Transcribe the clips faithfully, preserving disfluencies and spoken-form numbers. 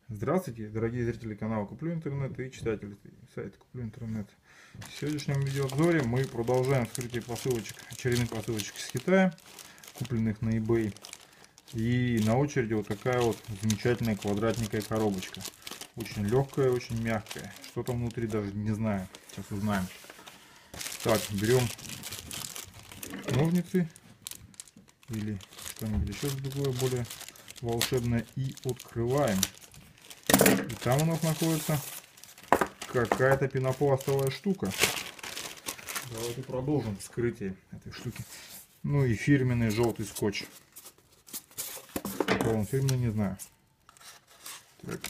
Здравствуйте, дорогие зрители канала Куплю Интернет и читатели сайта Куплю Интернет. В сегодняшнем видеообзоре мы продолжаем вскрытие посылочек, очередных посылочек из Китая, купленных на eBay. И на очереди вот такая вот замечательная квадратненькая коробочка. Очень легкая, очень мягкая. Что там внутри, даже не знаю. Сейчас узнаем. Так, берем ножницы или что-нибудь еще другое, более волшебное, и открываем. И там у нас находится какая-то пенопластовая штука. Давайте продолжим вскрытие этой штуки. Ну и фирменный желтый скотч. Какой он фирменный, не знаю. Так.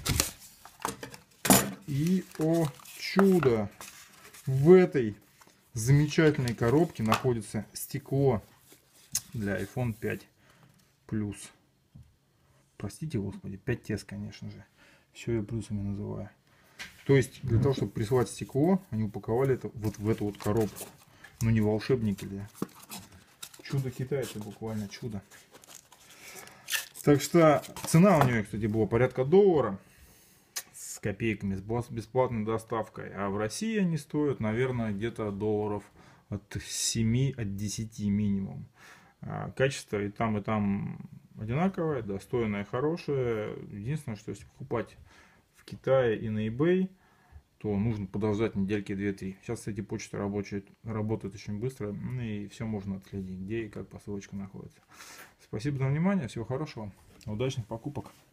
И, о чудо, в этой замечательной коробке находится стекло для айфон пять плюс. Простите, господи, пять эс, конечно же. Все я плюсами называю. То есть, для того, чтобы прислать стекло, они упаковали это вот в эту вот коробку. Ну, не волшебники ли? Чудо китайца, буквально чудо. Так что цена у нее, кстати, была порядка доллара с копейками, с бесплатной доставкой. А в России они стоят, наверное, где-то долларов от семи, от десяти минимум. А качество и там, и там одинаковое, достойное, хорошее. Единственное, что если покупать в Китае и на eBay, то нужно подождать недельки две-три. Сейчас, кстати, почта рабочая, работает очень быстро, и все можно отследить, где и как посылочка находится. Спасибо за внимание, всего хорошего, удачных покупок.